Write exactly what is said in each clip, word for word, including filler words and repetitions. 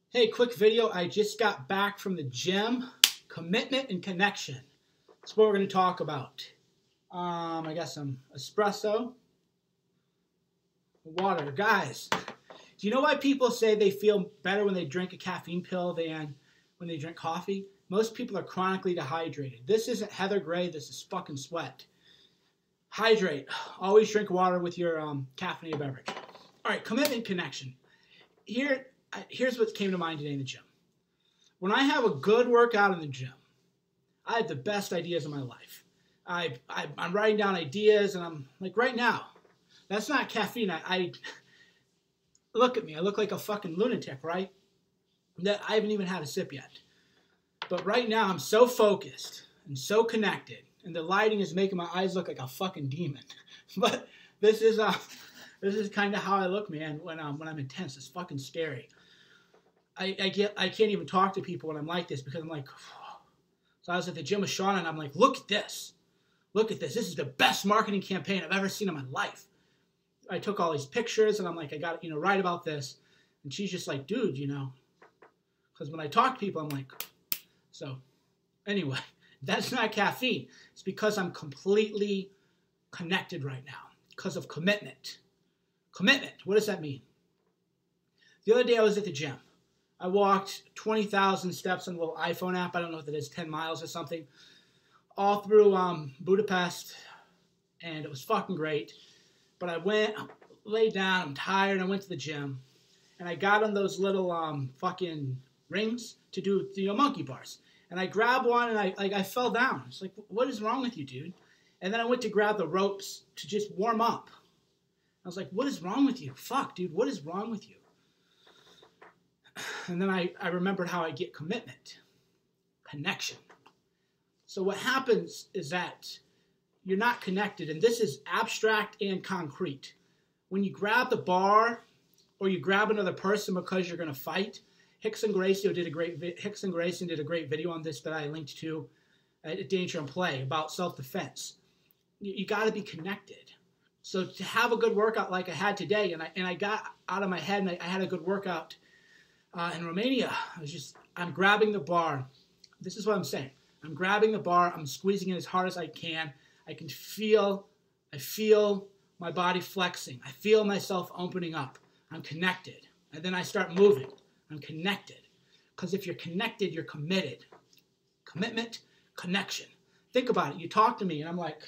Hey, quick video. I just got back from the gym. Commitment and connection. That's what we're going to talk about. Um, I got some espresso, water. Guys, do you know why people say they feel better when they drink a caffeine pill than when they drink coffee? Most people are chronically dehydrated. This isn't Heather Gray. This is fucking sweat. Hydrate. Always drink water with your um, caffeinated beverage. All right, commitment connection. Here, here's what came to mind today in the gym. When I have a good workout in the gym, I have the best ideas of my life. I, I, I'm writing down ideas, and I'm like, right now, that's not caffeine. I, I look at me. I look like a fucking lunatic, right? That I haven't even had a sip yet. But right now, I'm so focused and so connected, and the lighting is making my eyes look like a fucking demon. But this is uh, this is kind of how I look, man, when um, when I'm intense. It's fucking scary. I, I get I can't even talk to people when I'm like this because I'm like, oh. So I was at the gym with Shauna, and I'm like, look at this. Look at this. This is the best marketing campaign I've ever seen in my life. I took all these pictures, and I'm like, I got to, you know, write about this. And she's just like, dude, you know, because when I talk to people, I'm like, so anyway, that's not caffeine. It's because I'm completely connected right now because of commitment. Commitment. What does that mean? The other day I was at the gym. I walked twenty thousand steps on a little iPhone app. I don't know what that is, ten miles or something. All through um, Budapest, and it was fucking great. But I went, laid down, I'm tired, I went to the gym, and I got on those little um, fucking rings to do, you know, monkey bars. And I grabbed one, and I like I fell down. It's like, what is wrong with you, dude? And then I went to grab the ropes to just warm up. I was like, what is wrong with you? Fuck, dude, what is wrong with you? And then I, I remembered how I get commitment, connection. So what happens is that you're not connected, and this is abstract and concrete. When you grab the bar or you grab another person because you're going to fight, Rickson Gracie did a great Rickson Gracie did a great video on this that I linked to at Danger and Play about self-defense. You, you got to be connected. So to have a good workout like I had today, and I and I got out of my head, and I, I had a good workout uh, in Romania. I was just I'm grabbing the bar. This is what I'm saying. I'm grabbing the bar. I'm squeezing it as hard as I can. I can feel, I feel my body flexing. I feel myself opening up. I'm connected. And then I start moving. I'm connected. Because if you're connected, you're committed. Commitment, connection. Think about it. You talk to me, and I'm like,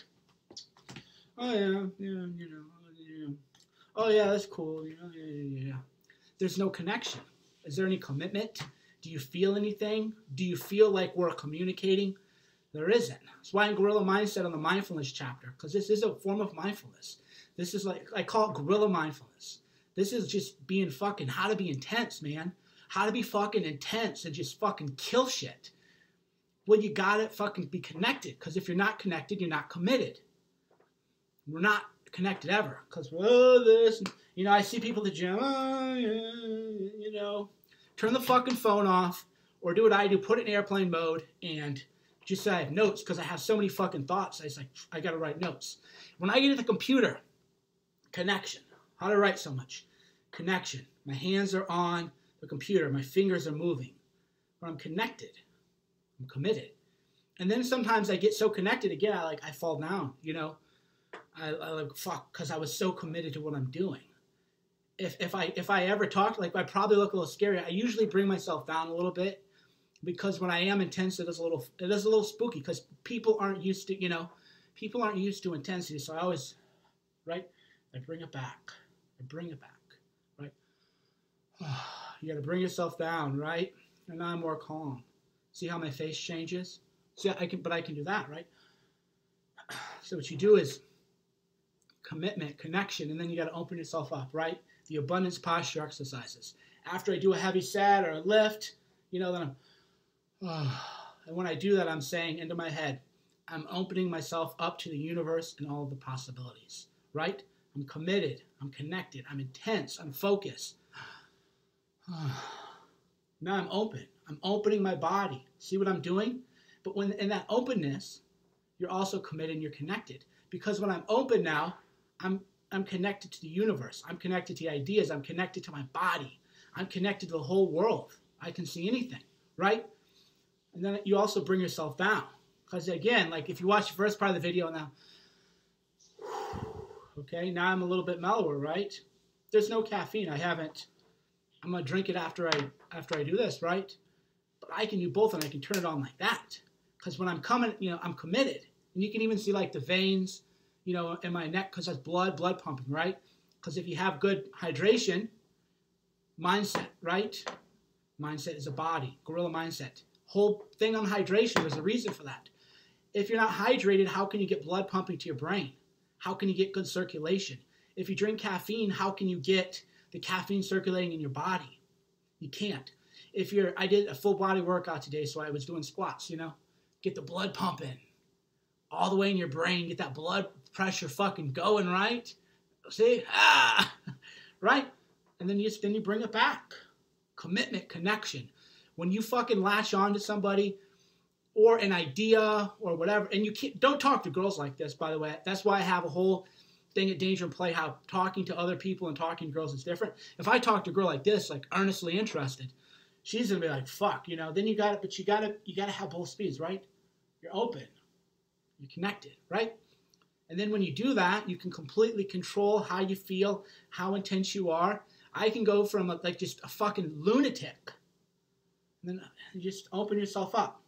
oh, yeah, yeah, you know, yeah. Oh, yeah, that's cool. You know, yeah, yeah, yeah. There's no connection. Is there any commitment? Do you feel anything? Do you feel like we're communicating? There isn't. That's why in Gorilla Mindset on the mindfulness chapter, because this is a form of mindfulness. This is like, I call it gorilla mindfulness. This is just being fucking, how to be intense, man. How to be fucking intense and just fucking kill shit. Well, you gotta fucking be connected, because if you're not connected, you're not committed. We're not connected ever, because, well, this, you know, I see people at the gym, oh, yeah, you know, turn the fucking phone off, or do what I do, put it in airplane mode, and just say I have notes, because I have so many fucking thoughts. I was like, I gotta write notes. When I get at the computer, connection. How do I write so much? Connection. My hands are on the computer. My fingers are moving. But I'm connected. I'm committed. And then sometimes I get so connected again, I like I fall down, you know. I, I like, fuck, because I was so committed to what I'm doing. If, if I if I ever talk, like I probably look a little scary. I usually bring myself down a little bit, because when I am intense, it is a little it is a little spooky, because people aren't used to, you know, people aren't used to intensity. So I always, right, I bring it back. I bring it back, right? You got to bring yourself down, right? And now I'm more calm. See how my face changes? See, I can, but I can do that, right? So what you do is commitment, connection, and then you got to open yourself up, right? The abundance posture exercises. After I do a heavy set or a lift, you know, then I'm, oh, and when I do that, I'm saying into my head, I'm opening myself up to the universe and all of the possibilities, right? I'm committed. I'm connected. I'm intense. I'm focused. Now I'm open. I'm opening my body. See what I'm doing? But when in that openness, you're also committed and you're connected. Because when I'm open now, I'm I'm connected to the universe. I'm connected to the ideas. I'm connected to my body. I'm connected to the whole world. I can see anything, right? And then you also bring yourself down. Because again, like if you watch the first part of the video now, okay, now I'm a little bit mellower, right? There's no caffeine. I haven't, I'm going to drink it after I after I do this, right? But I can do both, and I can turn it on like that. Because when I'm coming, you know, I'm committed. And you can even see like the veins, you know, in my neck because that's blood, blood pumping, right? Because if you have good hydration, mindset, right? Mindset is a body, gorilla mindset. Whole thing on hydration, there's a reason for that. If you're not hydrated, how can you get blood pumping to your brain? How can you get good circulation? If you drink caffeine, how can you get the caffeine circulating in your body? You can't. If you're, I did a full body workout today, so I was doing squats, you know, get the blood pumping all the way in your brain, get that blood pressure fucking going, right? See? Ah! Right? And then you, then you bring it back. Commitment, connection. When you fucking latch on to somebody or an idea or whatever, and you can't, don't talk to girls like this, by the way. That's why I have a whole thing at Danger and Play, how talking to other people and talking to girls is different. If I talk to a girl like this, like earnestly interested, she's gonna be like, fuck, you know, then you got it, but you gotta, you gotta have both speeds, right? You're open. You're connected, right? And then when you do that, you can completely control how you feel, how intense you are. I can go from a, like just a fucking lunatic, and then you just open yourself up.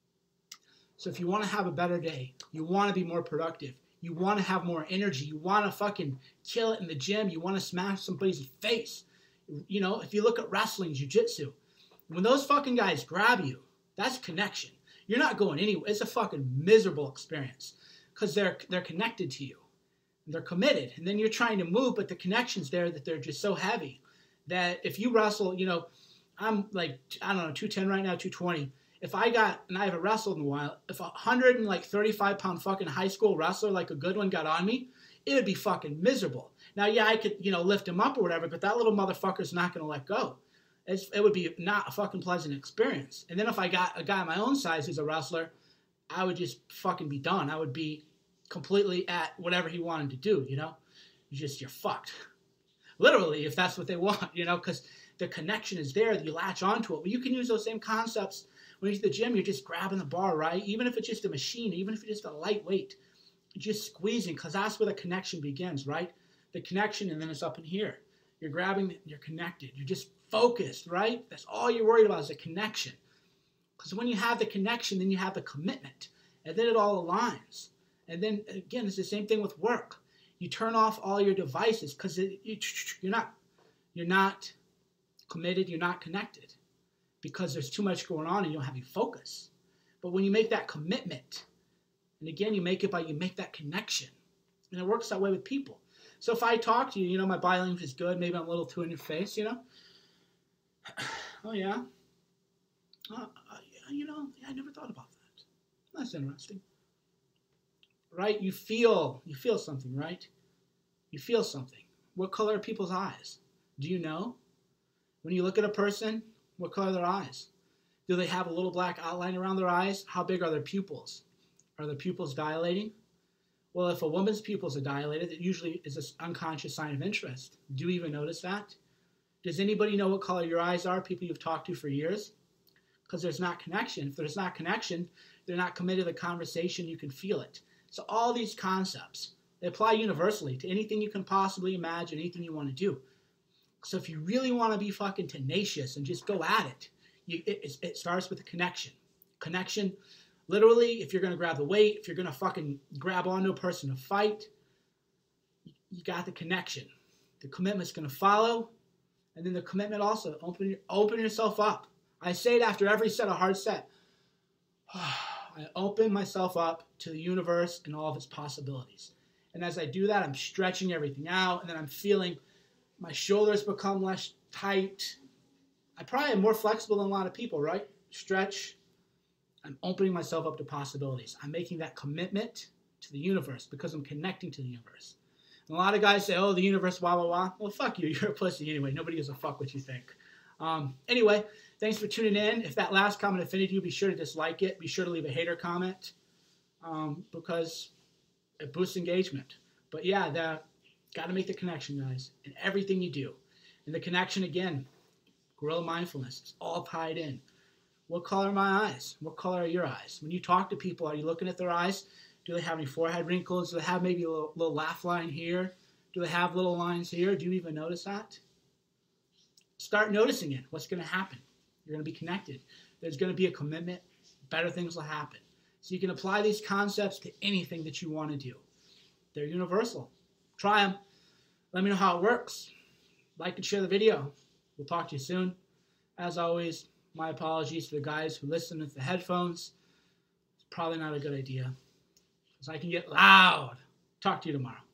So if you want to have a better day, you want to be more productive, you want to have more energy, you want to fucking kill it in the gym, you want to smash somebody's face. You know, if you look at wrestling, jiu-jitsu, when those fucking guys grab you, that's connection. You're not going anywhere. It's a fucking miserable experience because they're they're connected to you. They're committed. And then you're trying to move, but the connection's there that they're just so heavy that if you wrestle, you know, I'm like, I don't know, two ten right now, two twenty. If I got, and I haven't wrestled in a while, if a one hundred thirty-five pound fucking high school wrestler like a good one got on me, it would be fucking miserable. Now, yeah, I could, you know, lift him up or whatever, but that little motherfucker's not going to let go. It's, it would be not a fucking pleasant experience. And then if I got a guy my own size who's a wrestler, I would just fucking be done. I would be completely at whatever he wanted to do, you know? You just, you're fucked. Literally, if that's what they want, you know, because the connection is there, you latch onto it. But you can use those same concepts when you're at the gym. You're just grabbing the bar, right? Even if it's just a machine, even if it's just a lightweight, you're just squeezing, because that's where the connection begins, right? The connection, and then it's up in here. You're grabbing, you're connected. You're just focused, right? That's all you're worried about is the connection. Because when you have the connection, then you have the commitment. And then it all aligns. And then, again, it's the same thing with work. You turn off all your devices because you, you're not, you're not committed, you're not connected. Because there's too much going on and you don't have any focus. But when you make that commitment, and again, you make it by, you make that connection. And it works that way with people. So if I talk to you, you know, my body language is good. Maybe I'm a little too in your face, you know. Oh, yeah. Uh, uh, you know, yeah, I never thought about that. That's interesting. Right? You feel, you feel something, right? You feel something. What color are people's eyes? Do you know? When you look at a person, what color are their eyes? Do they have a little black outline around their eyes? How big are their pupils? Are their pupils dilating? Well, if a woman's pupils are dilated, it usually is an unconscious sign of interest. Do you even notice that? Does anybody know what color your eyes are, people you've talked to for years? Because there's not connection. If there's not connection, they're not committed to the conversation. You can feel it. So all these concepts, they apply universally to anything you can possibly imagine, anything you want to do. So if you really want to be fucking tenacious and just go at it, you, it, it starts with a connection. Connection, literally, if you're going to grab the weight, if you're going to fucking grab onto a person to fight, you, you got the connection. The commitment's going to follow, and then the commitment also, open, open yourself up. I say it after every set, a hard set. I open myself up to the universe and all of its possibilities. And as I do that, I'm stretching everything out, and then I'm feeling my shoulders become less tight. I probably am more flexible than a lot of people, right? Stretch. I'm opening myself up to possibilities. I'm making that commitment to the universe because I'm connecting to the universe. And a lot of guys say, oh, the universe, wah, wah, wah. Well, fuck you. You're a pussy anyway. Nobody gives a fuck what you think. Um, anyway, thanks for tuning in. If that last comment offended you, be sure to dislike it. Be sure to leave a hater comment um, because it boosts engagement. But yeah, the, got to make the connection, guys, in everything you do. And the connection, again, Gorilla mindfulness. It's all tied in. What color are my eyes? What color are your eyes? When you talk to people, are you looking at their eyes? Do they have any forehead wrinkles? Do they have maybe a little, little laugh line here? Do they have little lines here? Do you even notice that? Start noticing it. What's going to happen? You're going to be connected. There's going to be a commitment. Better things will happen. So you can apply these concepts to anything that you want to do. They're universal. Try them. Let me know how it works. Like and share the video. We'll talk to you soon. As always, my apologies to the guys who listen with the headphones. It's probably not a good idea, because I can get loud. Talk to you tomorrow.